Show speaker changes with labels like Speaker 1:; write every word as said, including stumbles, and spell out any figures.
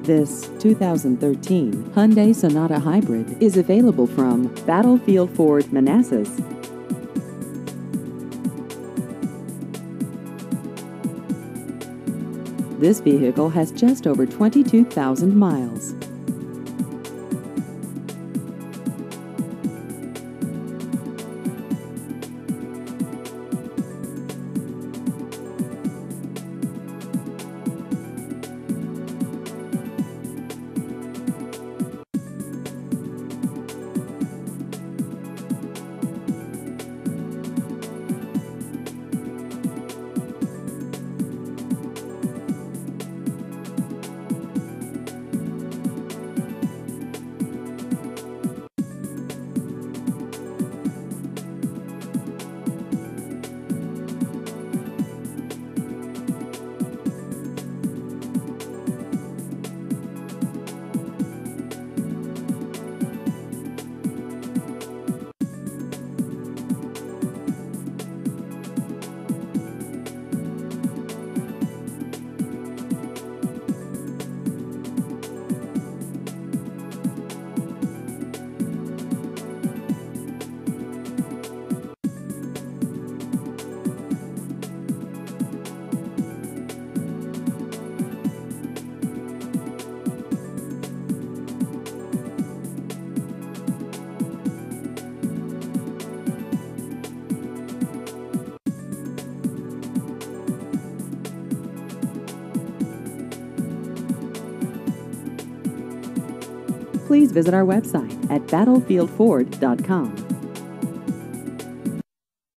Speaker 1: This two thousand thirteen Hyundai Sonata Hybrid is available from Battlefield Ford Manassas. This vehicle has just over twenty-two thousand miles. Please visit our website at battlefield ford dot com.